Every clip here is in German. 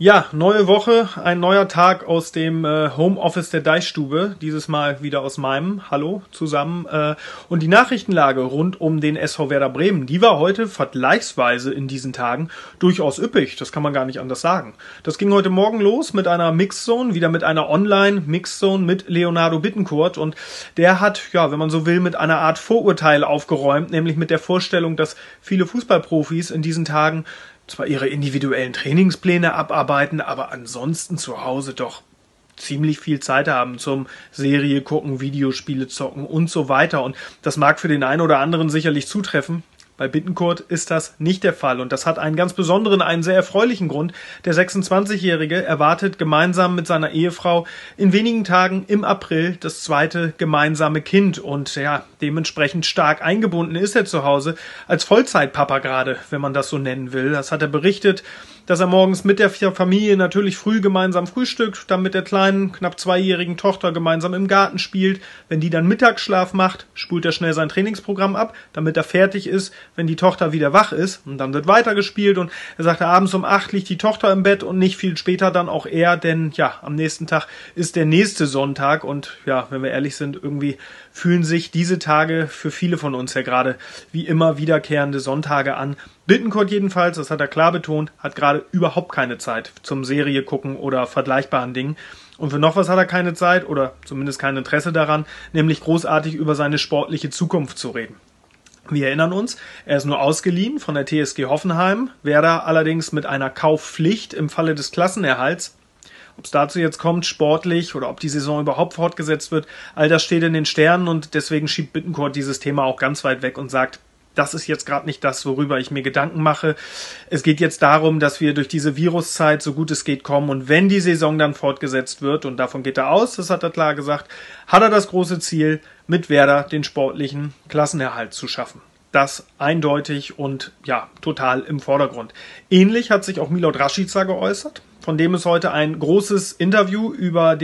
Ja, neue Woche, ein neuer Tag aus dem Homeoffice der Deichstube, dieses Mal wieder aus meinem. Hallo zusammen. Und die Nachrichtenlage rund um den SV Werder Bremen, die war heute vergleichsweise in diesen Tagen durchaus üppig, das kann man gar nicht anders sagen. Das ging heute Morgen los mit einer Mixzone, wieder mit einer Online-Mixzone mit Leonardo Bittencourt, und der hat, ja, wenn man so will, mit einer Art Vorurteil aufgeräumt, nämlich mit der Vorstellung, dass viele Fußballprofis in diesen Tagen zwar ihre individuellen Trainingspläne abarbeiten, aber ansonsten zu Hause doch ziemlich viel Zeit haben zum Serie gucken, Videospiele zocken und so weiter. Und das mag für den einen oder anderen sicherlich zutreffen. Bei Bittencourt ist das nicht der Fall, und das hat einen ganz besonderen, einen sehr erfreulichen Grund. Der 26-Jährige erwartet gemeinsam mit seiner Ehefrau in wenigen Tagen im April das zweite gemeinsame Kind, und ja, dementsprechend stark eingebunden ist er zu Hause als Vollzeitpapa gerade, wenn man das so nennen will. Das hat er berichtet, dass er morgens mit der Familie natürlich früh gemeinsam frühstückt, dann mit der kleinen, knapp 2-jährigen Tochter gemeinsam im Garten spielt. Wenn die dann Mittagsschlaf macht, spult er schnell sein Trainingsprogramm ab, damit er fertig ist, wenn die Tochter wieder wach ist, und dann wird weitergespielt. Und er sagte, abends um 8 liegt die Tochter im Bett und nicht viel später dann auch er, denn ja, am nächsten Tag ist der nächste Sonntag, und ja, wenn wir ehrlich sind, irgendwie fühlen sich diese Tage für viele von uns ja gerade wie immer wiederkehrende Sonntage an. Bittencourt jedenfalls, das hat er klar betont, hat gerade überhaupt keine Zeit zum Serie gucken oder vergleichbaren Dingen. Und für noch was hat er keine Zeit oder zumindest kein Interesse daran, nämlich großartig über seine sportliche Zukunft zu reden. Wir erinnern uns, er ist nur ausgeliehen von der TSG Hoffenheim, Werder allerdings mit einer Kaufpflicht im Falle des Klassenerhalts. Ob es dazu jetzt kommt, sportlich, oder ob die Saison überhaupt fortgesetzt wird, all das steht in den Sternen, und deswegen schiebt Bittencourt dieses Thema auch ganz weit weg und sagt, das ist jetzt gerade nicht das, worüber ich mir Gedanken mache. Es geht jetzt darum, dass wir durch diese Viruszeit so gut es geht kommen, und wenn die Saison dann fortgesetzt wird, und davon geht er aus, das hat er klar gesagt, hat er das große Ziel, mit Werder den sportlichen Klassenerhalt zu schaffen. Das eindeutig und ja, total im Vordergrund. Ähnlich hat sich auch Milot Rashica geäußert, von dem ist heute ein großes Interview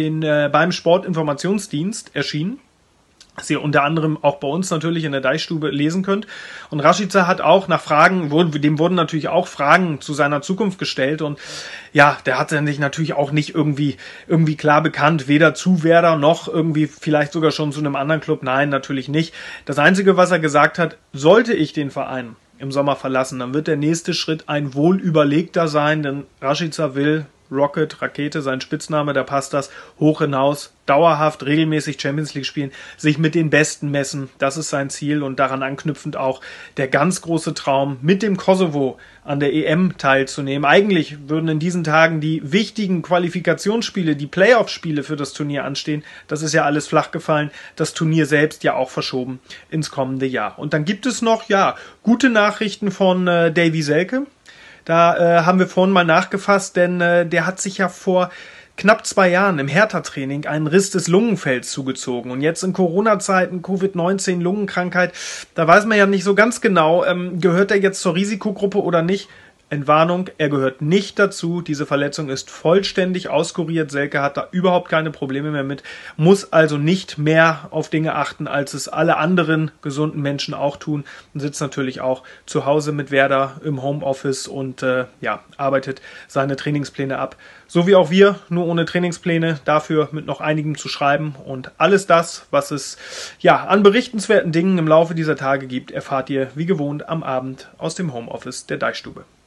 beim Sportinformationsdienst erschienen, das ihr unter anderem auch bei uns natürlich in der Deichstube lesen könnt. Und Rashica hat auch dem wurden natürlich auch Fragen zu seiner Zukunft gestellt, und ja, der hat sich natürlich auch nicht irgendwie klar bekannt, weder zu Werder noch irgendwie vielleicht sogar schon zu einem anderen Club. Nein, natürlich nicht. Das Einzige, was er gesagt hat, sollte ich den Verein im Sommer verlassen, dann wird der nächste Schritt ein wohlüberlegter sein, denn Rashica will, Rakete, sein Spitzname, da passt das, hoch hinaus, dauerhaft, regelmäßig Champions League spielen, sich mit den Besten messen, das ist sein Ziel, und daran anknüpfend auch der ganz große Traum, mit dem Kosovo an der EM teilzunehmen. Eigentlich würden in diesen Tagen die wichtigen Qualifikationsspiele, die Playoff-Spiele für das Turnier anstehen, das ist ja alles flach gefallen, das Turnier selbst ja auch verschoben ins kommende Jahr. Und dann gibt es noch, ja, gute Nachrichten von Davy Selke. Da haben wir vorhin mal nachgefasst, denn der hat sich ja vor knapp 2 Jahren im Hertha-Training einen Riss des Lungenfells zugezogen. Und jetzt in Corona-Zeiten, Covid-19, Lungenkrankheit, da weiß man ja nicht so ganz genau, gehört er jetzt zur Risikogruppe oder nicht. Entwarnung, er gehört nicht dazu. Diese Verletzung ist vollständig auskuriert. Selke hat da überhaupt keine Probleme mehr mit, muss also nicht mehr auf Dinge achten, als es alle anderen gesunden Menschen auch tun, und sitzt natürlich auch zu Hause mit Werder im Homeoffice und arbeitet seine Trainingspläne ab. So wie auch wir, nur ohne Trainingspläne, dafür mit noch einigem zu schreiben, und alles das, was es an berichtenswerten Dingen im Laufe dieser Tage gibt, erfahrt ihr wie gewohnt am Abend aus dem Homeoffice der Deichstube.